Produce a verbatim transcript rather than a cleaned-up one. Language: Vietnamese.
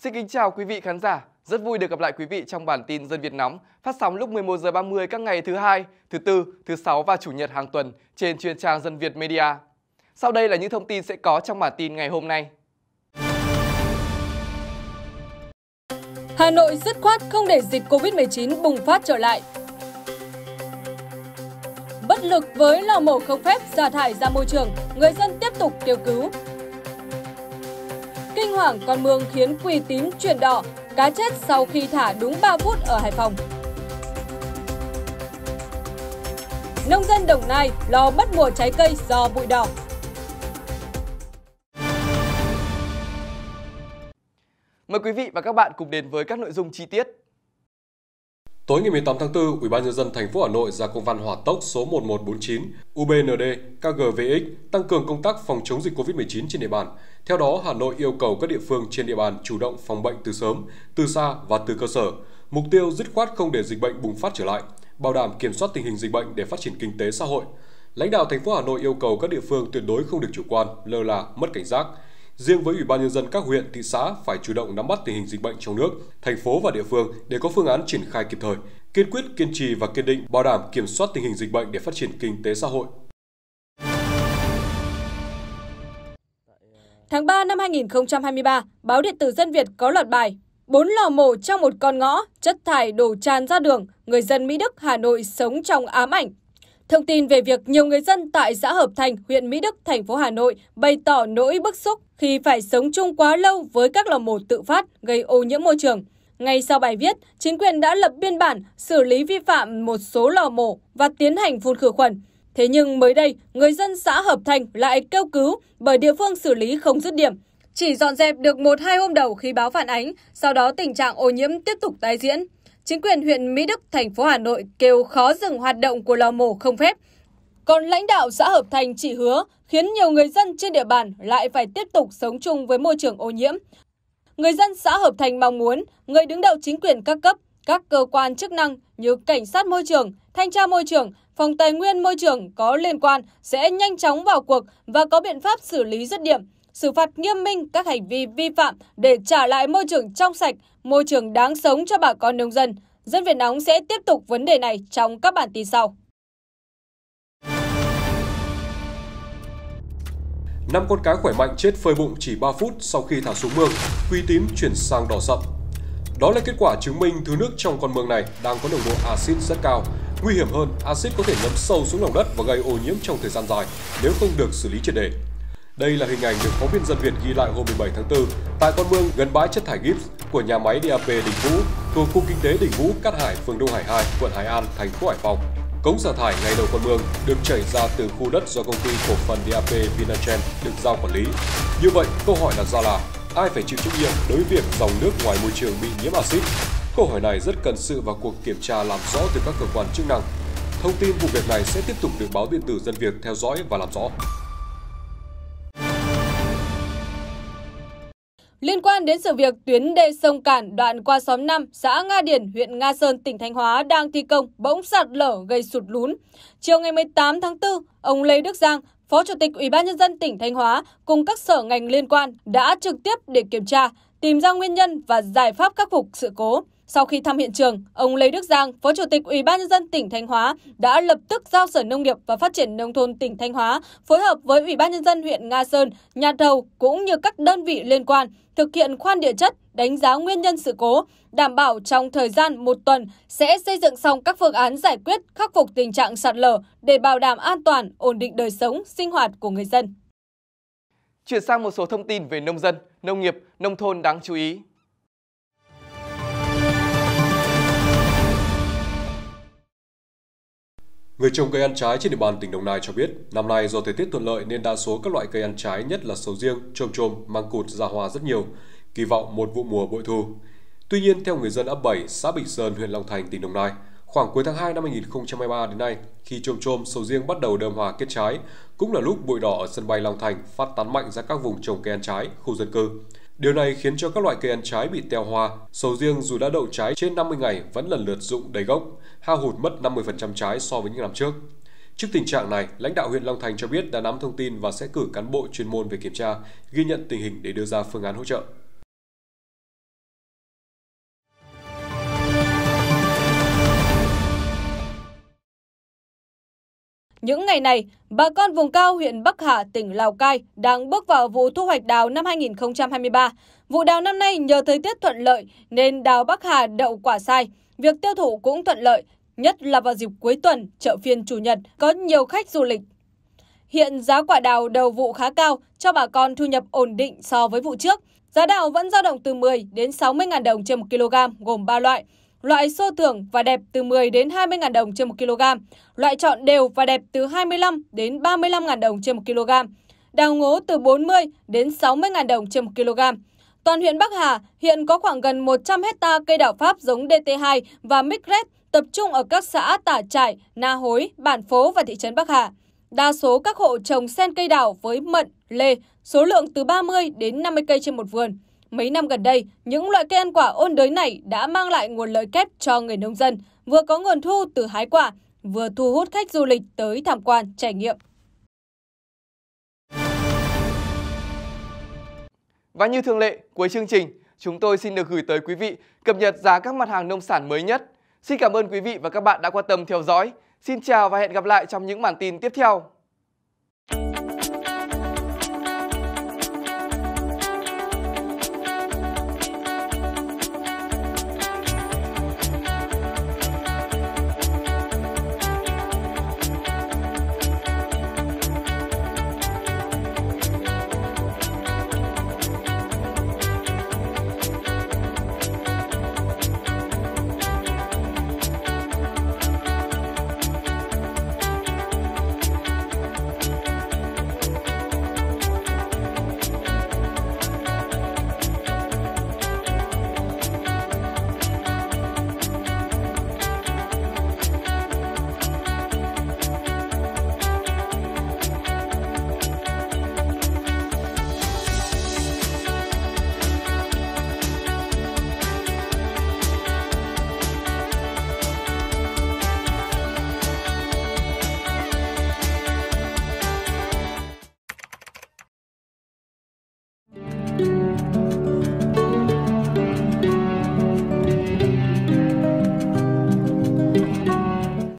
Xin kính chào quý vị khán giả. Rất vui được gặp lại quý vị trong bản tin Dân Việt Nóng, phát sóng lúc mười một giờ ba mươi các ngày thứ hai, thứ tư, thứ sáu và chủ nhật hàng tuần trên chuyên trang Dân Việt Media. Sau đây là những thông tin sẽ có trong bản tin ngày hôm nay. Hà Nội dứt khoát không để dịch Covid mười chín bùng phát trở lại. Bất lực với lò mổ không phép xả thải ra môi trường, người dân tiếp tục kêu cứu. Kinh hoàng con mương khiến quỳ tím chuyển đỏ, cá chết sau khi thả đúng ba phút ở Hải Phòng. Nông dân Đồng Nai lo mất mùa trái cây do bụi đỏ. Mời quý vị và các bạn cùng đến với các nội dung chi tiết. Tối ngày mười tám tháng tư, Ủy ban nhân dân thành phố Hà Nội ra công văn hỏa tốc số một một bốn chín U B N D K G V X tăng cường công tác phòng chống dịch Covid mười chín trên địa bàn. Theo đó, Hà Nội yêu cầu các địa phương trên địa bàn chủ động phòng bệnh từ sớm, từ xa và từ cơ sở. Mục tiêu dứt khoát không để dịch bệnh bùng phát trở lại, bảo đảm kiểm soát tình hình dịch bệnh để phát triển kinh tế xã hội. Lãnh đạo thành phố Hà Nội yêu cầu các địa phương tuyệt đối không được chủ quan, lơ là, mất cảnh giác. Riêng với Ủy ban nhân dân các huyện, thị xã phải chủ động nắm bắt tình hình dịch bệnh trong nước, thành phố và địa phương để có phương án triển khai kịp thời, kiên quyết, kiên trì và kiên định bảo đảm kiểm soát tình hình dịch bệnh để phát triển kinh tế xã hội. Tháng ba năm hai nghìn không trăm hai mươi ba, báo điện tử Dân Việt có loạt bài bốn lò mổ trong một con ngõ, chất thải đổ tràn ra đường, người dân Mỹ Đức, Hà Nội sống trong ám ảnh. Thông tin về việc nhiều người dân tại xã Hợp Thành, huyện Mỹ Đức, thành phố Hà Nội bày tỏ nỗi bức xúc khi phải sống chung quá lâu với các lò mổ tự phát gây ô nhiễm môi trường. Ngay sau bài viết, chính quyền đã lập biên bản xử lý vi phạm một số lò mổ và tiến hành phun khử khuẩn. Thế nhưng mới đây, người dân xã Hợp Thành lại kêu cứu bởi địa phương xử lý không dứt điểm. Chỉ dọn dẹp được một hai hôm đầu khi báo phản ánh, sau đó tình trạng ô nhiễm tiếp tục tái diễn. Chính quyền huyện Mỹ Đức, thành phố Hà Nội kêu khó dừng hoạt động của lò mổ không phép. Còn lãnh đạo xã Hợp Thành chỉ hứa khiến nhiều người dân trên địa bàn lại phải tiếp tục sống chung với môi trường ô nhiễm. Người dân xã Hợp Thành mong muốn người đứng đầu chính quyền các cấp, các cơ quan chức năng như cảnh sát môi trường, thanh tra môi trường, phòng tài nguyên môi trường có liên quan sẽ nhanh chóng vào cuộc và có biện pháp xử lý dứt điểm, xử phạt nghiêm minh các hành vi vi phạm để trả lại môi trường trong sạch, môi trường đáng sống cho bà con nông dân. Dân Việt Nóng sẽ tiếp tục vấn đề này trong các bản tin sau. Năm con cá khỏe mạnh chết phơi bụng chỉ ba phút sau khi thả xuống mương, quỳ tím chuyển sang đỏ sậm. Đó là kết quả chứng minh thứ nước trong con mương này đang có nồng độ axit rất cao. Nguy hiểm hơn, axit có thể ngấm sâu xuống lòng đất và gây ô nhiễm trong thời gian dài nếu không được xử lý triệt để. Đây là hình ảnh được phóng viên Dân Việt ghi lại hôm mười bảy tháng tư tại con mương gần bãi chất thải Gibbs của nhà máy đê a pê Đình Vũ thuộc khu kinh tế Đình Vũ, Cát Hải, phường Đông Hải hai, quận Hải An, thành phố Hải Phòng. Cống xả thải ngay đầu con mương được chảy ra từ khu đất do công ty cổ phần đê a pê Vinatrend được giao quản lý. Như vậy, câu hỏi đặt ra là ai phải chịu trách nhiệm đối với việc dòng nước ngoài môi trường bị nhiễm axit? Câu hỏi này rất cần sự vào cuộc kiểm tra làm rõ từ các cơ quan chức năng. Thông tin vụ việc này sẽ tiếp tục được báo điện tử Dân Việt theo dõi và làm rõ. Liên quan đến sự việc tuyến đê sông Cản đoạn qua xóm năm, xã Nga Điền, huyện Nga Sơn, tỉnh Thanh Hóa đang thi công bỗng sạt lở gây sụt lún. Chiều ngày mười tám tháng tư, ông Lê Đức Giang, Phó Chủ tịch Ủy ban nhân dân tỉnh Thanh Hóa cùng các sở ngành liên quan đã trực tiếp để kiểm tra, tìm ra nguyên nhân và giải pháp khắc phục sự cố. Sau khi thăm hiện trường, ông Lê Đức Giang, Phó Chủ tịch Ủy ban nhân dân tỉnh Thanh Hóa đã lập tức giao Sở Nông nghiệp và Phát triển nông thôn tỉnh Thanh Hóa phối hợp với Ủy ban nhân dân huyện Nga Sơn, nhà thầu cũng như các đơn vị liên quan thực hiện khoan địa chất, đánh giá nguyên nhân sự cố, đảm bảo trong thời gian một tuần sẽ xây dựng xong các phương án giải quyết khắc phục tình trạng sạt lở để bảo đảm an toàn, ổn định đời sống, sinh hoạt của người dân. Chuyển sang một số thông tin về nông dân, nông nghiệp, nông thôn đáng chú ý. Người trồng cây ăn trái trên địa bàn tỉnh Đồng Nai cho biết, năm nay do thời tiết thuận lợi nên đa số các loại cây ăn trái, nhất là sầu riêng, chôm chôm, măng cụt ra hoa rất nhiều, kỳ vọng một vụ mùa bội thu. Tuy nhiên, theo người dân ấp bảy, xã Bình Sơn, huyện Long Thành, tỉnh Đồng Nai, khoảng cuối tháng hai năm hai nghìn không trăm hai mươi ba đến nay, khi chôm chôm, sầu riêng bắt đầu đơm hoa kết trái, cũng là lúc bụi đỏ ở sân bay Long Thành phát tán mạnh ra các vùng trồng cây ăn trái, khu dân cư. Điều này khiến cho các loại cây ăn trái bị teo hoa, sầu riêng dù đã đậu trái trên năm mươi ngày vẫn lần lượt rụng đầy gốc, hao hụt mất năm mươi phần trăm trái so với những năm trước. Trước tình trạng này, lãnh đạo huyện Long Thành cho biết đã nắm thông tin và sẽ cử cán bộ chuyên môn về kiểm tra, ghi nhận tình hình để đưa ra phương án hỗ trợ. Những ngày này, bà con vùng cao huyện Bắc Hà, tỉnh Lào Cai đang bước vào vụ thu hoạch đào năm hai nghìn không trăm hai mươi ba. Vụ đào năm nay nhờ thời tiết thuận lợi nên đào Bắc Hà đậu quả sai. Việc tiêu thụ cũng thuận lợi, nhất là vào dịp cuối tuần, chợ phiên Chủ nhật có nhiều khách du lịch. Hiện giá quả đào đầu vụ khá cao, cho bà con thu nhập ổn định so với vụ trước. Giá đào vẫn dao động từ mười đến sáu mươi nghìn đồng trên một kg, gồm ba loại. Loại xô thưởng và đẹp từ mười đến hai mươi nghìn đồng trên một kg. Loại chọn đều và đẹp từ hai mươi lăm đến ba mươi lăm nghìn đồng trên một kg. Đào ngố từ bốn mươi đến sáu mươi nghìn đồng trên một kg. Toàn huyện Bắc Hà hiện có khoảng gần một trăm hecta cây đào Pháp giống đê tê hai và Mixred tập trung ở các xã Tả Trải, Na Hối, Bản Phố và thị trấn Bắc Hà. Đa số các hộ trồng xen cây đào với mận, lê, số lượng từ ba mươi đến năm mươi cây trên một vườn. Mấy năm gần đây, những loại cây ăn quả ôn đới này đã mang lại nguồn lợi kép cho người nông dân, vừa có nguồn thu từ hái quả, vừa thu hút khách du lịch tới tham quan, trải nghiệm. Và như thường lệ, cuối chương trình, chúng tôi xin được gửi tới quý vị cập nhật giá các mặt hàng nông sản mới nhất. Xin cảm ơn quý vị và các bạn đã quan tâm theo dõi. Xin chào và hẹn gặp lại trong những bản tin tiếp theo.